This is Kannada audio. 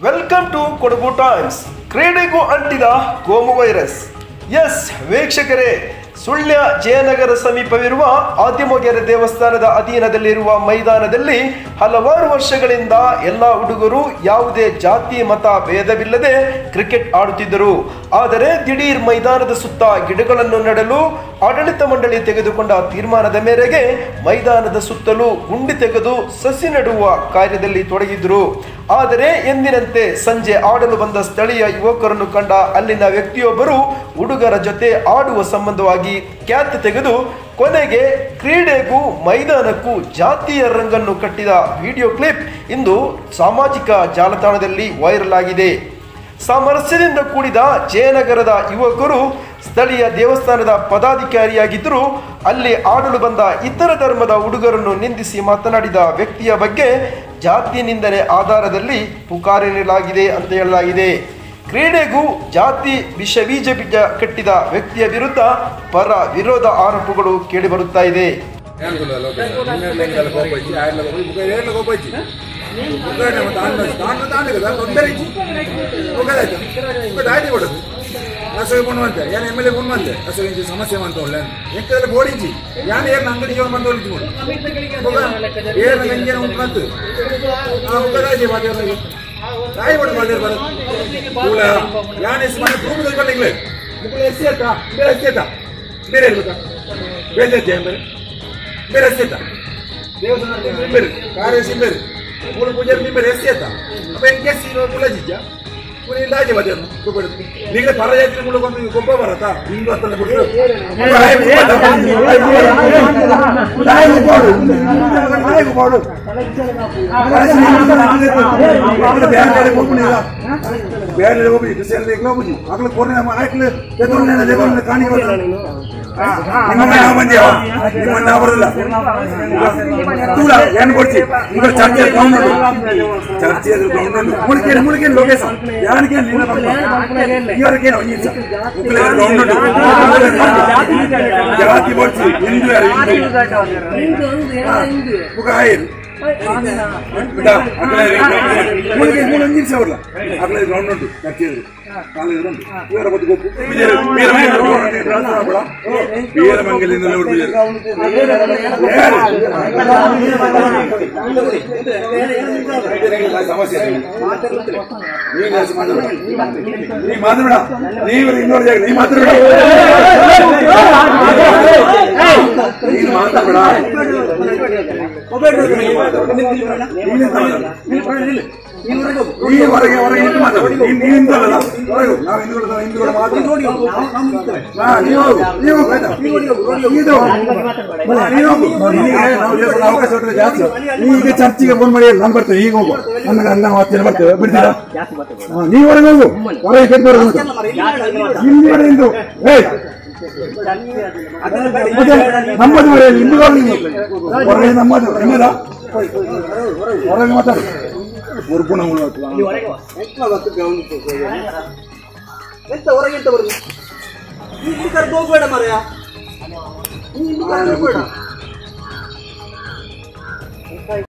Welcome to Kodagu times. ಕ್ರೀಡೆಗೂ ಅಂಟಿದ ಕೋಮು ವೈರಸ್. ಎಸ್ ವೀಕ್ಷಕರೇ, ಸುಳ್ಯ ಜಯನಗರ ಸಮೀಪವಿರುವ ಆದಿಮೊಗೆರೆ ದೇವಸ್ಥಾನದ ಅಧೀನದಲ್ಲಿರುವ ಮೈದಾನದಲ್ಲಿ ಹಲವಾರು ವರ್ಷಗಳಿಂದ ಎಲ್ಲ ಹುಡುಗರು ಯಾವುದೇ ಜಾತಿ ಮತ ಭೇದವಿಲ್ಲದೆ ಕ್ರಿಕೆಟ್ ಆಡುತ್ತಿದ್ದರು. ಆದರೆ ದಿಢೀರ್ ಮೈದಾನದ ಸುತ್ತ ಗಿಡಗಳನ್ನು ನೆಡಲು ಆಡಳಿತ ಮಂಡಳಿ ತೆಗೆದುಕೊಂಡ ತೀರ್ಮಾನದ ಮೇರೆಗೆ ಮೈದಾನದ ಸುತ್ತಲೂ ಗುಂಡಿ ತೆಗೆದು ಸಸಿ ನೆಡುವ ಕಾರ್ಯದಲ್ಲಿ ತೊಡಗಿದ್ರು. ಆದರೆ ಎಂದಿನಂತೆ ಸಂಜೆ ಆಡಲು ಬಂದ ಸ್ಥಳೀಯ ಯುವಕರನ್ನು ಕಂಡ ಅಲ್ಲಿನ ವ್ಯಕ್ತಿಯೊಬ್ಬರು ಹುಡುಗರ ಜೊತೆ ಆಡುವ ಸಂಬಂಧವಾಗಿ ಕ್ಯಾತ್ ತೆಗೆದು ಕೊನೆಗೆ ಕ್ರೀಡೆಗೂ ಮೈದಾನಕ್ಕೂ ಜಾತಿಯ ರಂಗನ್ನು ಕಟ್ಟಿದ ವಿಡಿಯೋ ಕ್ಲಿಪ್ ಇಂದು ಸಾಮಾಜಿಕ ಜಾಲತಾಣದಲ್ಲಿ ವೈರಲ್ ಆಗಿದೆ. ಸಾಮರಸ್ಯದಿಂದ ಕೂಡಿದ ಜಯನಗರದ ಯುವಕರು ಸ್ಥಳೀಯ ದೇವಸ್ಥಾನದ ಪದಾಧಿಕಾರಿಯಾಗಿದ್ದರೂ ಅಲ್ಲಿ ಆಡಲು ಬಂದ ಇತರ ಧರ್ಮದ ಹುಡುಗರನ್ನು ನಿಂದಿಸಿ ಮಾತನಾಡಿದ ವ್ಯಕ್ತಿಯ ಬಗ್ಗೆ ಜಾತಿ ನಿಂದನೆ ಆಧಾರದಲ್ಲಿ ಪುಕಾರು ನೀಡಲಾಗಿದೆ ಅಂತ ಹೇಳಲಾಗಿದೆ. ಕ್ರೀಡೆಗೂ ಜಾತಿ ವಿಷಬೀಜ ಕಟ್ಟಿದ ವ್ಯಕ್ತಿಯ ವಿರುದ್ಧ ಪರ ವಿರೋಧ ಆರೋಪಗಳು ಕೇಳಿಬರುತ್ತಾ ಇದೆ. ಸಮಸ್ಯೆ ಮಾಡ್ತೊಳ್ಳೆ ಓಡಿಂಚಿ ಯಾನ್ ಏರ್ ಅಂಗಡಿಗೆ ಬಂದು ರಾಯಿ ಬಡ ಯಾನ್ ಎಸ್ ಮನೆ ಭೂಮಿದಲ್ಲಿ ಬಂದಿಗ್ಲೆ ಎಸ್ಸಿ ಆಯ್ತಾ ಬೇರೆ ಎಸ್ಸಿ ಆಯ್ತಾ ಬೇರೆ ಇರ್ಬೇಕಾ ಬೇರೆ ಬೇರೆ ಬೇರೆ ಎಸ್ಸಿ ಆಯ್ತಾ ದೇವಸ್ಥಾನ ಬೇರೆ ಕಾರ್ಯಸಿ ಬೇರೆ ಮೂಲ ಪೂಜೆ ಬೇರೆ ಎಸ್ಸಿ ಆಯ್ತಾ ಅಪ್ಪ ಹೆಂಗೆ ಕುಲ ಜಿಜ್ಜ ಇಲ್ಲಾಜೆ ಬಜನು ನಿಗಡೆ ಪರಜಾತಿ ಮುಳು ಬಂದು ಗೊಬ್ಬ ಬರತ್ತಾ ಹಿಂದೂ ಅಂತ ಬಿಟ್ಟು ಬೇರೆ ಹೋಗ್ಬಿಟ್ಟು ಸೇರಿ ಹೋಗ್ಬಿಟ್ಟು ಮಕ್ಕಳು ಕೋರ್ನೆ ಆಯ್ತು ಕಾಣಿ ಬರೋದಿಲ್ಲ ಏನು ಕೊಡ್ತಿ ಚರ್ಚೆ ಗ್ರೌಂಡ್ ಚರ್ಚೆ ಗ್ರೌಂಡ್ ಮುಳುಕೆ ಮುಳುಕೆ ಲೊಕೇಶನ್ ಯಾರಿಗೆ ಇವರಿಗೆ ಗ್ರೌಂಡ್ ಜಾತಿ ಕೊಡ್ಸಿ ಹಿಂದೂ ಮುಖ ಆಯ್ತು ನಿಮಿಷ ಅವಲ್ಲ ಅಗಲ ಗ್ರೌಂಡ್ ಉಂಟು ಚರ್ಚೆದ್ರು ಇವರ ಬದುಕು ಬೀರಮಂಗಲಿಂದಲೇ ಸಮಸ್ಯೆ ನೀ ಮಾತಾಡ ನೀವು ಇನ್ನೊಂದು ಜಾಗ ನೀ ಮಾತಾಡ ನೀನು ಮಾತಾಡ ಹೊರಗೆ ಹೊರಗೆ ಮಾತಾಡಿ ಹಿಂದೂಗಳಲ್ಲ ಹೊರಗು ನಾವು ಹಿಂದೂಗಳ ಅವಕಾಶ ಜಾಸ್ತಿ ಈಗ ಚರ್ಚಿಗೆ ಫೋನ್ ಮಾಡಿ ನಾನು ಬರ್ತೇವೆ ಈಗ ಹೋಗು ನಮಗೆ ಅನ್ನ ಮಾತೇನೆ ಬರ್ತೇವೆ ಬಿಡ್ತೀರಾ ನೀವು ಹೊರಗೆ ಹೋಗು ಹೊರಗೆ ಕೆಟ್ಟು ಹಿಂದೂಗಳ ಹಿಂದೂ ನಮ್ಮದು ಹಿಂದೂಗಳು ಹೊರಗೆ ನಮ್ಮದು ನಿಮ್ಮದ ಹೊರಗೆ ಮಾತಾಡಿ ಹೊರಗೆ ಎಂತ ಹೊರಗೆ ಎಂತ ಬರುದು ಹೋಗ್ಬೇಡ ಮರೆಯ